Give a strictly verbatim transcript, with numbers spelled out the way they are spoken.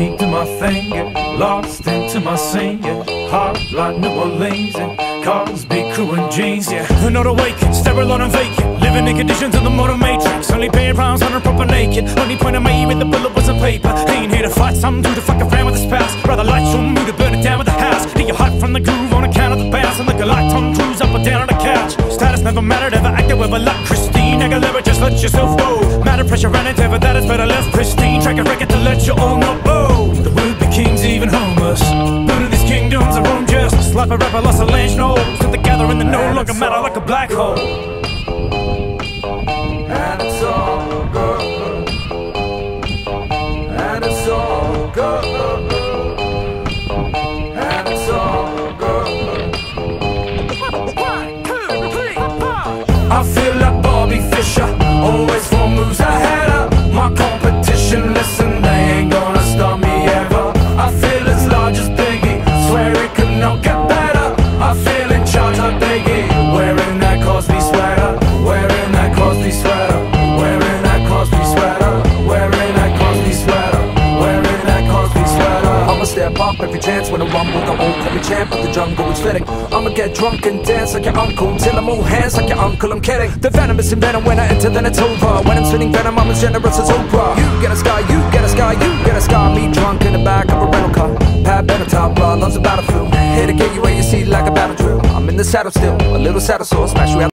me do my thing, get lost into my scene, yeah. Hot like New Orleans, and Cosby crew and jeans, yeah. Not awakened, sterile and vacant, living in conditions of the modern matrix. Only paying rounds on a proper naked. Only point I made with the bullet was on paper. Ain't here to fight some dude to fuck a fan with his past. Rather light some mood to burn it down with the house. Get your heart from the groove on account of the bounce. And like a light Tom Cruise up or down on the couch. Status never mattered, ever acted with a like Christine Aguilera, just let yourself go. Matter pressure and endeavor, that is better left pristine. Track a record to let you all know, oh, the would-be kings even homeless. Buddha these kingdoms are own justice. Slap a rapper, lost a land, no. Put together in the no longer matter like a black hole. And it's all good. And it's all good. And it's all good. One, two, three, four. I feel like Bobby Fischer, always four moves ahead of my competition. Listen, they ain't gonna stop me ever. I feel as large as Biggie, swear it could not get better. I feel in charge like Biggie, wearing that Cosby sweater, wearing that Cosby sweater, wearing that Cosby sweater, wearing that Cosby sweater, wearing that Cosby sweater. I'ma step up every chance when I rumble, the old call me champ, but the jungle is fitting. I'ma get drunk and dance like your uncle, till I move hands like your uncle, I'm kidding. The venom is in venom, when I enter then it's over. When I'm spitting venom, I'm as generous as Oprah. You get a sky, you get a sky, you get a sky. Me drunk in the back of a rental car, Pat Benatar, blood loves a battlefield. Here to get you where you see like a battle drill. I'm in the saddle still, a little saddle sore, smash reality.